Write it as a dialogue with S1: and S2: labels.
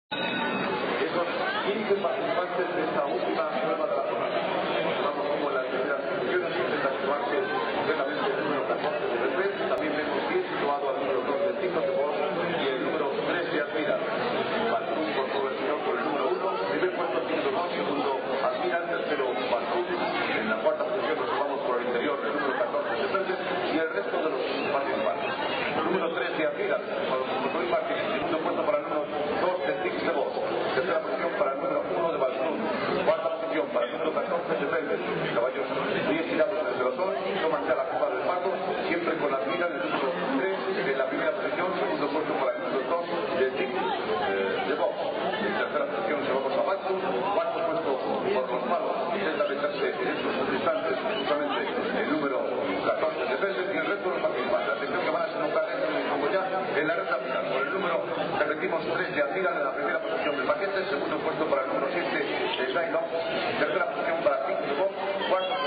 S1: Esos 15 participantes de esta última prueba de la jornada. Vamos como en las primeras posiciones, intenta situarse completamente el número 14 de Beltrán. También vemos bien situado al número 2 de Tito de Bosch y el número 3 de Admiral. Baltún por todo el señor con el número 1. Primer puesto Tito de Bosch, segundo Admiral, tercero Baltún. En la cuarta posición nos vamos por el interior el número 14 de Beltrán y el resto de los participantes. El número 3 de Admiral, para los motor Martínez. Segundo puesto para el número 2 de Tito de Bosch. Tercera posición para el número 1 de Baltún. Cuarta posición para el número 14 de Beltrán. Caballos muy estirados desde los sol, toman ya la copa del pato, siempre con la mira del número 3 en la primera posición, segundo puesto para el número 2 de Dick de Box. En tercera posición se vamos a Baltún, cuarto puesto por los palos, intenta meterse en estos instantes justamente el número 14 de Beltrán y el resto de los participantes. Atención que van a simultáneos como ya en la recta final, por el número, repetimos, 3 de Admiral en la primera posición del paquete, segundo puesto para el número 7 de Zaino, tercera posición para Dick de Box, cuarto